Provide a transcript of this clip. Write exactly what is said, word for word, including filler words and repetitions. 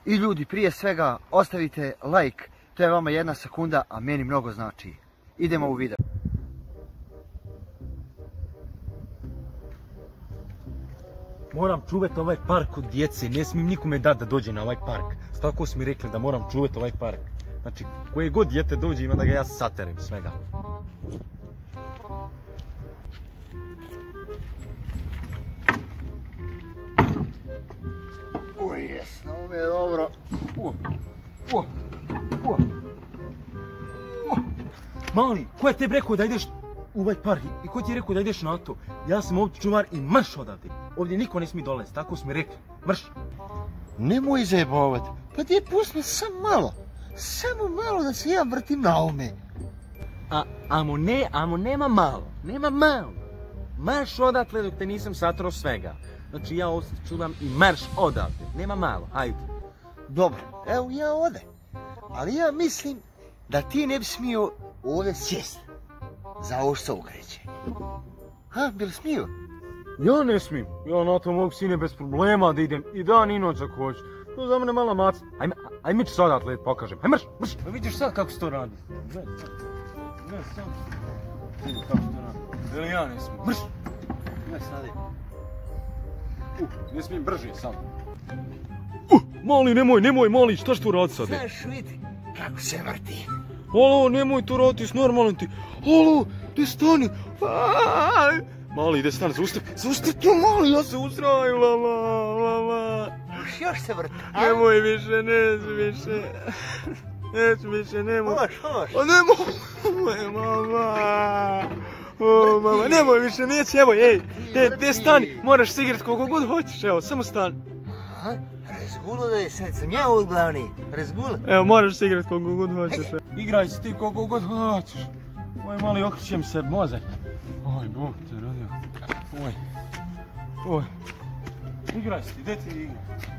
I ljudi, prije svega, ostavite like, to je vama jedna sekunda, a meni mnogo znači. Idemo u video. Moram čuvati ovaj park od djece, ne smijem nikome dati da dođe na ovaj park. Tako su mi rekli da moram čuvati ovaj park. Znači, koje god djete dođe ima da ga ja saterem svega. Uj, jes, ovo mi je dobro. Uh, uh, uh. Uh. Mali, ko je tebi rekao da ideš u ovaj park i ko ti je rekao da ideš na to? Ja sam ovdje čuvar i marš odavde. Ovdje niko ne smije dolaziti, tako su mi rekli. Marš. Nemoj zajebavati. Pa ti pusti me samo malo. Samo malo da se ja vrtim na ovome. A, amo ne, amo nema malo. Nema malo. Marš odatle dok te nisam satrao svega. Znači ja ovdje čuvam i marš odavde. Nema malo, hajde. Dobro, evo ja ode. Ali ja mislim da ti ne bi smio ovdje sjest. Za ovo što se okreće. Ha, bi li smio? Ja ne smijem. Ja na to mogu sine bez problema da idem i dan i noć ako hoću. To za mene mala maca. Ajme, ajme ću sad odatle pokažem. Aj marš, marš. Pa vidiš sad kako se to radi. Gledaj sad. Gledaj sad. Vidi kako se to radi. Ili ja ne smijem. Marš. Gledaj sad. Uh, ne smijem brže sad. Uh, mali, nemoj, nemoj, mali, šta što tu radi sad? Znaš, vidi kako se vrti. Alo, nemoj to raditi, s normalnim ti. Alo, gdje stani? Aaaa. Mali, ide stani, zaustavi, zaustavi tu, mali, ja se usraju, lala, lala. Još, još se vrti. Nemoj više, neću više. Neću više, nemoj. Hoš, hoš. O, nemoj, mama. O, mama, nemoj više, neće, evo, ej. Ej, gdje stani, moraš se igrat koliko god hoćeš, evo, samo stani. Aha, razgulo da je, sad sam ja ovdje glavni, razgulo. Evo, moraš se igrat koliko god hoćeš. Igraj se ti koliko god hoćeš. Oj, mali, okrećem se mozak. Oj, Bog te rodio. Oj. Oj. Igraj se ti, gdje ti igraj?